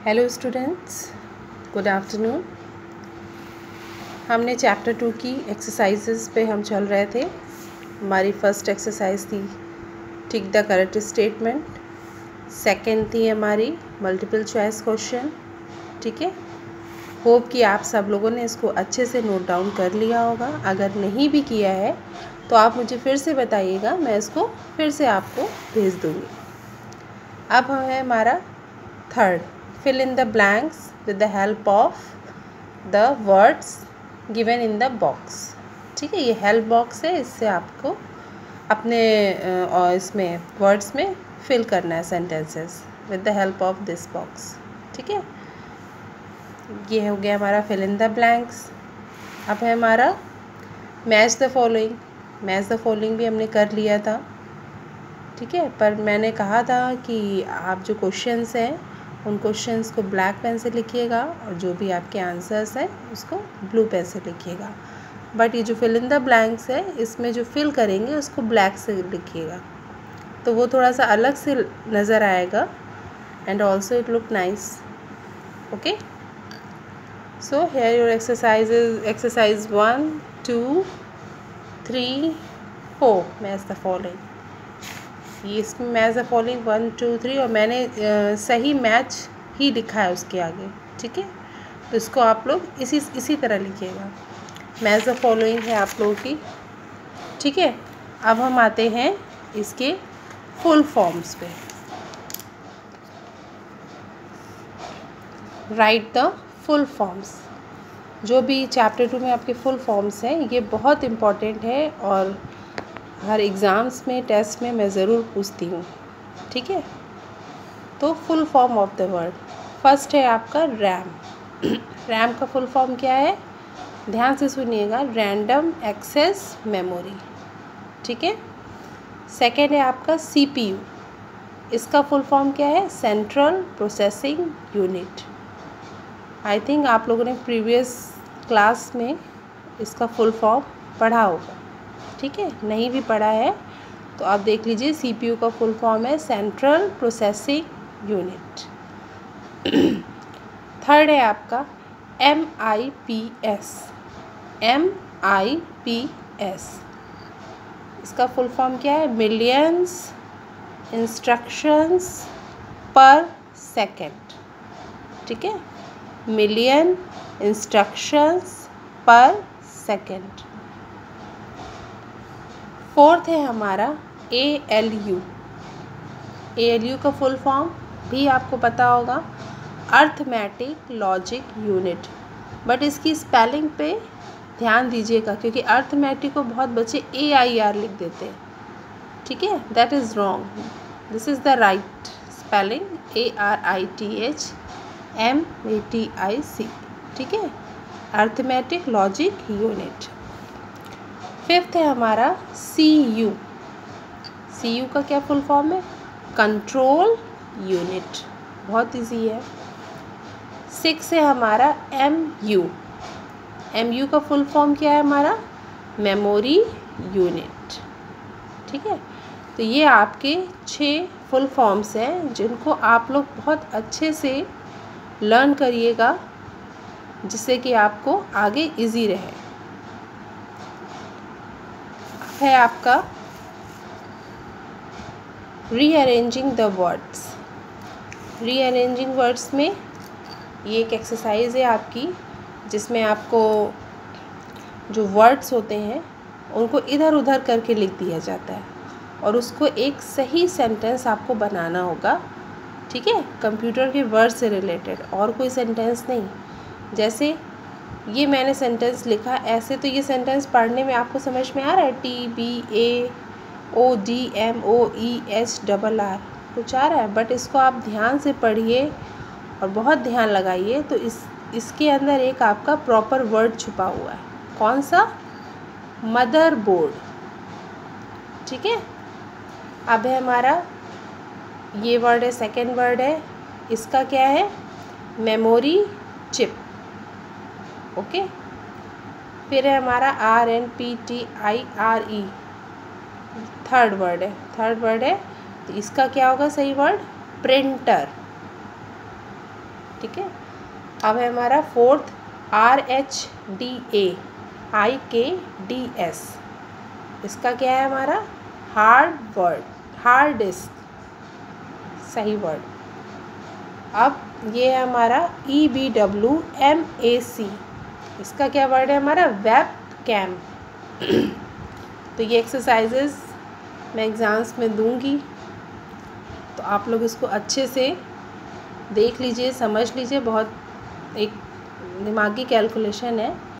Hello students, good afternoon. हमने chapter 2 की exercises पे हम चल रहे थे। हमारी फर्स्ट एक्सरसाइज थी tick the correct statement, second थी हमारी मल्टीपल चॉइस क्वेश्चन। ठीक है, होप कि आप सब लोगों ने इसको अच्छे से नोट डाउन कर लिया होगा। अगर नहीं भी किया है तो आप मुझे फिर से बताइएगा, मैं इसको फिर से आपको भेज दूँगी। अब है हमारा third, fill in the blanks with the help of the words given in the box। ठीक है, ये हेल्प बॉक्स है, इससे आपको अपने इसमें वर्ड्स में फिल करना है sentences with the help of this box। ठीक है, ये हो गया हमारा fill in the blanks। अब है हमारा match the following. Match the following भी हमने कर लिया था। ठीक है, पर मैंने कहा था कि आप जो क्वेश्चंस हैं उन क्वेश्चंस को ब्लैक पेन से लिखिएगा और जो भी आपके आंसर्स हैं उसको ब्लू पेन से लिखिएगा। बट ये जो फिल इन द ब्लैंक्स है, इसमें जो फिल करेंगे उसको ब्लैक से लिखिएगा, तो वो थोड़ा सा अलग से नज़र आएगा and also it look nice. Okay, so here your exercise 1, 2, 3, 4 match the following. ये इसमें मैच द फॉलोइंग 1, 2, 3 और मैंने सही मैच ही लिखा है उसके आगे। ठीक है, तो इसको आप लोग इसी तरह लिखिएगा। मैच द फॉलोइंग है आप लोगों की। ठीक है, अब हम आते हैं इसके फुल फॉर्म्स पे। Write the full forms. जो भी चैप्टर 2 में आपके फुल फॉर्म्स हैं ये बहुत इम्पॉर्टेंट है और हर एग्ज़ाम्स में, टेस्ट में मैं ज़रूर पूछती हूँ। ठीक है, तो full form of the word first है आपका रैम। रैम का फुल फॉर्म क्या है, ध्यान से सुनिएगा, रैंडम एक्सेस मेमोरी। ठीक है, सेकेंड है आपका CPU। इसका फुल फॉर्म क्या है, central processing unit. I think आप लोगों ने प्रीवियस क्लास में इसका फुल फॉर्म पढ़ा होगा। ठीक है, नहीं भी पढ़ा है तो आप देख लीजिए, CPU का फुल फॉर्म है सेंट्रल प्रोसेसिंग यूनिट। थर्ड है आपका MIPS। MIPS इसका फुल फॉर्म क्या है, मिलियंस इंस्ट्रक्शंस पर सेकेंड। ठीक है, million instructions per second. Fourth है हमारा ALU। ALU का फुल फॉर्म भी आपको पता होगा, अर्थमेटिक लॉजिक यूनिट। बट इसकी स्पेलिंग पे ध्यान दीजिएगा क्योंकि अर्थमेटिक को बहुत बच्चे AIR लिख देते हैं। ठीक है, that is wrong, this is the right spelling, ARITHMATIC। ठीक है, अर्थमेटिक लॉजिक यूनिट। फिफ्थ है हमारा CU। CU का क्या फुल फॉर्म है, कंट्रोल यूनिट, बहुत इजी है। सिक्स है हमारा MU। MU का फुल फॉर्म क्या है हमारा, मेमोरी यूनिट। ठीक है, तो ये आपके 6 फुल फॉर्म्स हैं जिनको आप लोग बहुत अच्छे से लर्न करिएगा जिससे कि आपको आगे इजी रहे। है आपका rearranging the words. Rearranging words में ये एक एक्सरसाइज है आपकी जिसमें आपको जो वर्ड्स होते हैं उनको इधर उधर करके लिख दिया जाता है और उसको एक सही सेंटेंस आपको बनाना होगा। ठीक है, कंप्यूटर के वर्ड से रिलेटेड और कोई सेंटेंस नहीं। जैसे ये मैंने सेंटेंस लिखा, ऐसे तो ये सेंटेंस पढ़ने में आपको समझ में आ रहा है, TBAODMOEHRR कुछ आ रहा है, बट इसको आप ध्यान से पढ़िए और बहुत ध्यान लगाइए तो इसके अंदर एक आपका प्रॉपर वर्ड छुपा हुआ है। कौन सा, मदरबोर्ड। ठीक है, अब है हमारा ये वर्ड है, सेकेंड वर्ड है, इसका क्या है, मेमोरी चिप। ओके, फिर है हमारा RNPTIRE, थर्ड वर्ड है, तो इसका क्या होगा सही वर्ड, प्रिंटर। ठीक है। अब है हमारा फोर्थ RHDAIKDS, इसका क्या है हमारा हार्ड डिस्क, सही वर्ड। अब ये है हमारा EBWMAC, इसका क्या वर्ड है हमारा वेब कैम। तो ये एक्सरसाइजेस मैं एग्ज़ाम्स में दूंगी, तो आप लोग इसको अच्छे से देख लीजिए, समझ लीजिए। बहुत एक दिमागी कैलकुलेशन है।